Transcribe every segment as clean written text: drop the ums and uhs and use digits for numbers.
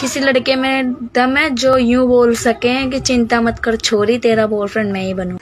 किसी लड़के में दम है जो यूं बोल सके कि चिंता मत कर छोरी, तेरा बॉयफ्रेंड मैं ही बनूं।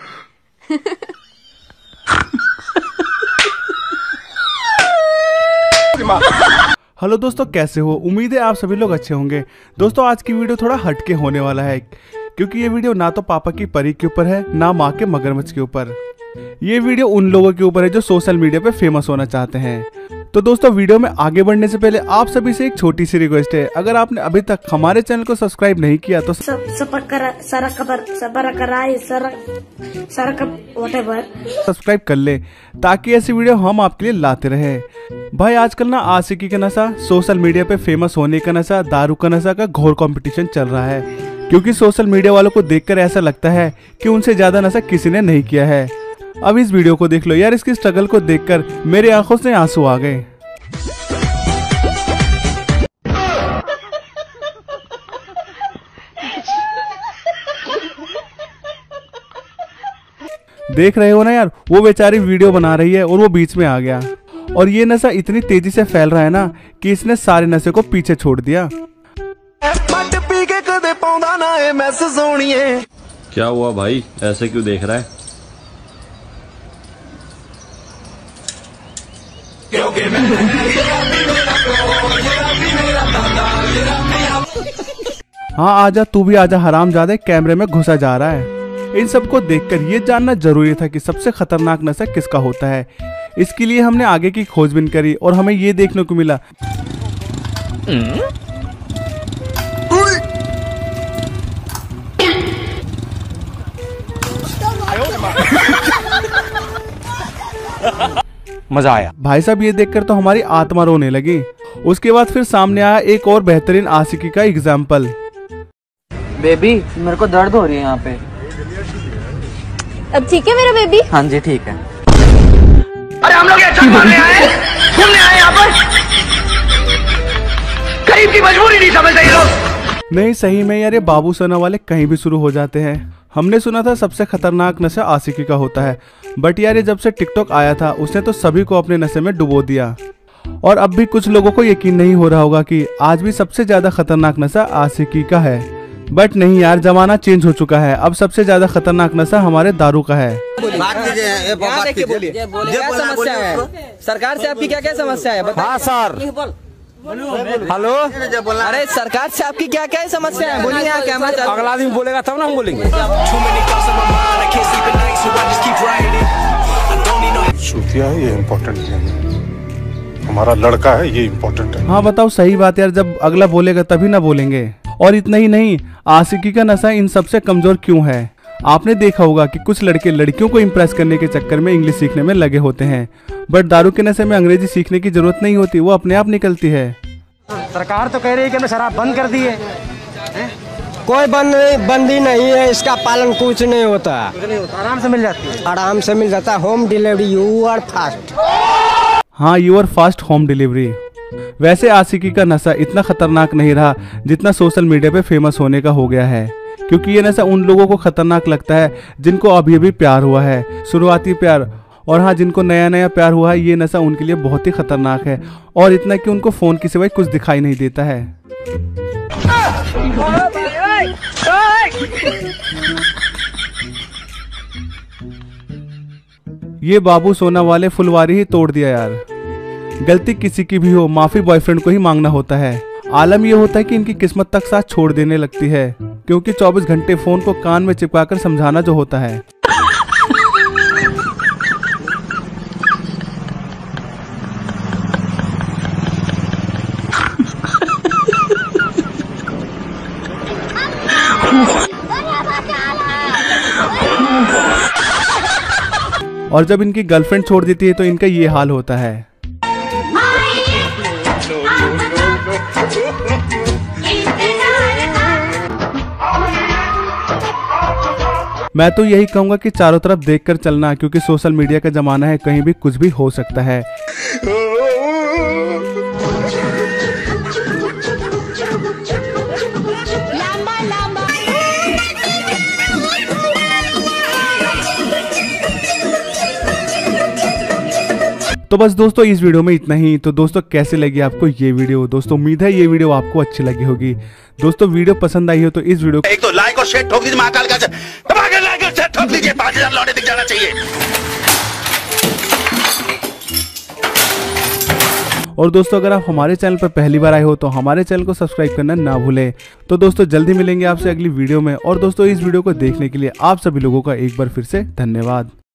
हेलो दोस्तों, कैसे हो? उम्मीद है आप सभी लोग अच्छे होंगे। दोस्तों आज की वीडियो थोड़ा हटके होने वाला है, क्योंकि ये वीडियो ना तो पापा की परी के ऊपर है, ना माँ के मगरमच्छ के ऊपर। ये वीडियो उन लोगों के ऊपर है जो सोशल मीडिया पे फेमस होना चाहते हैं। तो दोस्तों वीडियो में आगे बढ़ने से पहले आप सभी से एक छोटी सी रिक्वेस्ट है, अगर आपने अभी तक हमारे चैनल को सब्सक्राइब नहीं किया तो सब्सक्राइब कर ले, ताकि ऐसी वीडियो हम आपके लिए लाते रहे। भाई आजकल ना आशिकी का नशा, सोशल मीडिया पे फेमस होने का नशा, दारू का नशा का घोर कंपटीशन चल रहा है, क्योंकि सोशल मीडिया वालों को देखकर ऐसा लगता है कि उनसे ज्यादा नशा किसी ने नहीं किया है। अब इस वीडियो को देख लो यार, इसकी स्ट्रगल को देखकर मेरे आंखों से आंसू आ गए। देख रहे हो ना यार, वो बेचारी वीडियो बना रही है और वो बीच में आ गया, और ये नशा इतनी तेजी से फैल रहा है ना कि इसने सारे नशे को पीछे छोड़ दिया। क्या हुआ भाई, ऐसे क्यों देख रहा है? हाँ आजा, तू भी आजा हरामजादे, कैमरे में घुसा जा रहा है। इन सब को देखकर ये जानना जरूरी था कि सबसे खतरनाक नशा किसका होता है। इसके लिए हमने आगे की खोजबीन करी और हमें ये देखने को मिला मजा आया। भाई साहब ये देखकर तो हमारी आत्मा रोने लगी। उसके बाद फिर सामने आया एक और बेहतरीन आशिकी का एग्जाम्पल। बेबी मेरे को दर्द हो रही है यहाँ पे। अब ठीक है मेरा बेबी? हाँ जी ठीक है। अरे हम लोग अच्छा घूमने आए यहाँ पर, गरीब की मजबूरी नहीं समझते ये लोग। नहीं सही में यार, ये बाबू सोना वाले कहीं भी शुरू हो जाते हैं। हमने सुना था सबसे खतरनाक नशा आशिकी का होता है, बट यार ये जब से टिकटॉक आया था उसने तो सभी को अपने नशे में डुबो दिया। और अब भी कुछ लोगों को यकीन नहीं हो रहा होगा कि आज भी सबसे ज्यादा खतरनाक नशा आशिकी का है, बट नहीं यार, जमाना चेंज हो चुका है। अब सबसे ज्यादा खतरनाक नशा हमारे दारू का है। समस्या है सरकार से आपकी क्या क्या समस्या है? हाँ सर, हेलो, अरे सरकार से आपकी क्या क्या समस्या है? बोलिए। यहाँ क्या अगला आदमी बोलेगा तब ना हम बोलेंगे। सूतिया है, ये इम्पोर्टेंट है, हमारा लड़का है, ये इम्पोर्टेंट है। हाँ बताओ, सही बात यार, जब अगला बोलेगा तभी ना बोलेंगे। और इतना ही नहीं, आशिकी का नशा इन सबसे कमजोर क्यों है? आपने देखा होगा कि कुछ लड़के लड़कियों को इम्प्रेस करने के चक्कर में इंग्लिश सीखने में लगे होते हैं, बट दारू के नशे में अंग्रेजी सीखने की जरूरत नहीं होती, वो अपने आप निकलती है। सरकार तो कह रही है कि हमने शराब बंद कर दी है। कोई बंदी नहीं है, इसका पालन कुछ नहीं होता। आराम से मिल जाती है, आराम से मिल जाता है। Home delivery, you are fast. हाँ, you are fast home delivery. वैसे आशिकी का नशा इतना खतरनाक नहीं रहा जितना सोशल मीडिया पे फेमस होने का हो गया है, क्योंकि ये नशा उन लोगों को खतरनाक लगता है जिनको अभी अभी प्यार हुआ है, शुरुआती प्यार। और हाँ, जिनको नया नया प्यार हुआ है, ये नशा उनके लिए बहुत ही खतरनाक है, और इतना कि उनको फोन की सिवाय कुछ दिखाई नहीं देता है। ये बाबू सोना वाले फुलवारी ही तोड़ दिया यार। गलती किसी की भी हो, माफी बॉयफ्रेंड को ही मांगना होता है। आलम ये होता है कि इनकी किस्मत तक साथ छोड़ देने लगती है, क्योंकि 24 घंटे फोन को कान में चिपकाकर समझाना जो होता है। और जब इनकी गर्लफ्रेंड छोड़ देती है तो इनका ये हाल होता है। मैं तो यही कहूंगा कि चारों तरफ देखकर चलना, क्योंकि सोशल मीडिया का जमाना है, कहीं भी कुछ भी हो सकता है। तो बस दोस्तों इस वीडियो में इतना ही। तो दोस्तों कैसे लगी आपको ये वीडियो? दोस्तों उम्मीद है ये वीडियो आपको अच्छी लगी होगी। दोस्तों वीडियो पसंद आई हो तो इस वीडियो एक तो लाइक और शेयर ठोक दीजिए, महाकाल का दबा के लाइक और शेयर ठोक दीजिए, 5000 लौटे दिख जाना चाहिए। और दोस्तों अगर आप हमारे चैनल पर पहली बार आए हो तो हमारे चैनल को सब्सक्राइब करना ना भूलें। तो दोस्तों जल्दी मिलेंगे आपसे अगली वीडियो में। और दोस्तों इस वीडियो को देखने के लिए आप सभी लोगों का एक बार फिर से धन्यवाद।